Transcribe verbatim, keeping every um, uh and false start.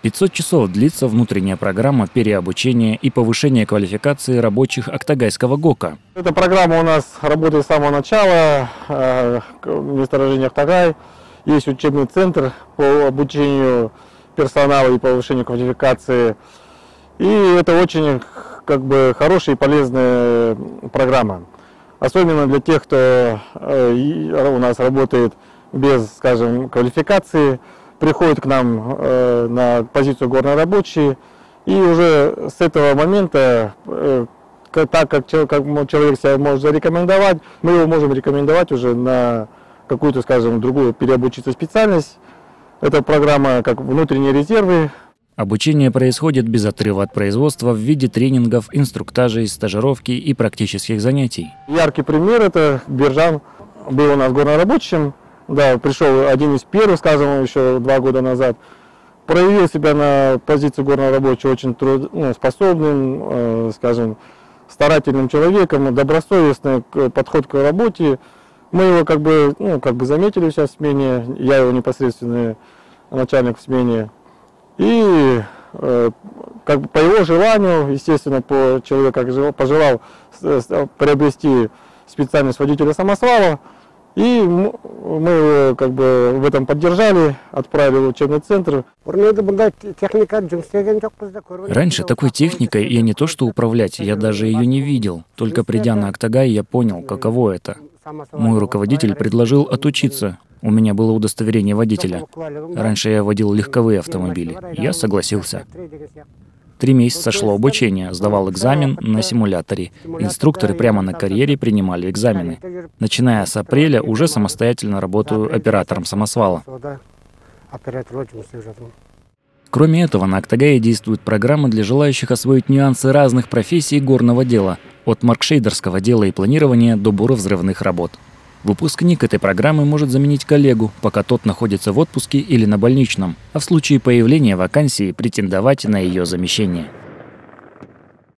пятьсот часов длится внутренняя программа переобучения и повышения квалификации рабочих Актогайского ГОКа. Эта программа у нас работает с самого начала в месторождении Актогай. Есть учебный центр по обучению персонала и повышению квалификации. И это очень как бы хорошая и полезная программа. Особенно для тех, кто у нас работает без, скажем, квалификации, приходит к нам э, на позицию горнорабочий, и уже с этого момента, э, так как человек, как человек себя может зарекомендовать, мы его можем рекомендовать уже на какую-то, скажем, другую переобучиться специальность. Это программа как внутренние резервы. Обучение происходит без отрыва от производства в виде тренингов, инструктажей, стажировки и практических занятий. Яркий пример – это Биржан был у нас горнорабочим. Да, пришел один из первых, скажем, еще два года назад. Проявил себя на позиции горнорабочего очень труд, ну, способным, э, скажем, старательным человеком, добросовестный подход к работе. Мы его как бы, ну, как бы заметили сейчас в смене, я его непосредственный начальник в смене. И э, как бы по его желанию, естественно, по человеку как пожелал приобрести специальность водителя самосвала. И мы его как бы в этом поддержали, отправили в учебный центр. Раньше такой техникой я не то что управлять, я даже ее не видел. Только придя на Актогай, я понял, каково это. Мой руководитель предложил отучиться. У меня было удостоверение водителя. Раньше я водил легковые автомобили. Я согласился. Три месяца шло обучение, сдавал экзамен на симуляторе. Инструкторы прямо на карьере принимали экзамены. Начиная с апреля уже самостоятельно работаю оператором самосвала. Кроме этого, на Актогае действуют программы для желающих освоить нюансы разных профессий горного дела, от маркшейдерского дела и планирования до буровзрывных работ. Выпускник этой программы может заменить коллегу, пока тот находится в отпуске или на больничном, а в случае появления вакансии претендовать на ее замещение.